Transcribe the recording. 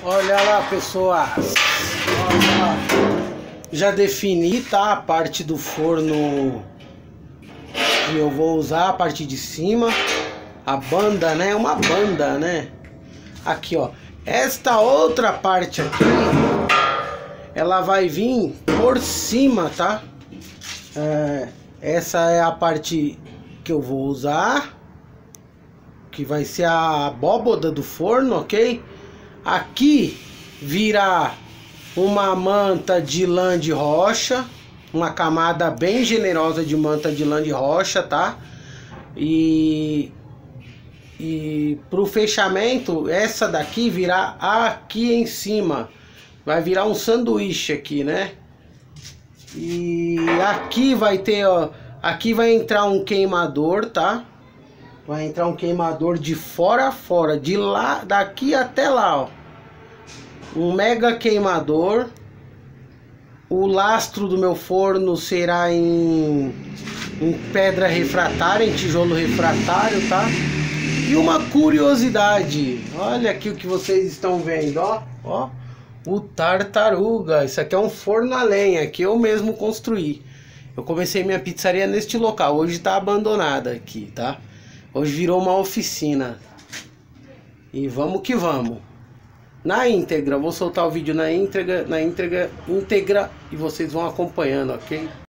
Olha lá, pessoas. Olha lá. Já defini, tá? A parte do forno que eu vou usar, a parte de cima. A banda, né? Uma banda, né? Aqui, ó. Esta outra parte aqui, ela vai vir por cima, tá? Essa é a parte que eu vou usar, que vai ser a abóboda do forno, ok? Aqui virá uma manta de lã de rocha, uma camada bem generosa de manta de lã de rocha, tá? E pro fechamento, essa daqui virá aqui em cima, vai virar um sanduíche aqui, né? E aqui vai ter, ó, aqui vai entrar um queimador, tá? Vai entrar um queimador de fora a fora, de lá, daqui até lá, ó. Um mega queimador. O lastro do meu forno será em pedra refratária, em tijolo refratário, tá? E uma curiosidade, olha aqui o que vocês estão vendo, ó, ó, o tartaruga. Isso aqui é um forno a lenha que eu mesmo construí. Eu comecei minha pizzaria neste local, hoje tá abandonada aqui, tá? Hoje virou uma oficina. E vamos que vamos. Na íntegra, vou soltar o vídeo na íntegra e vocês vão acompanhando, ok?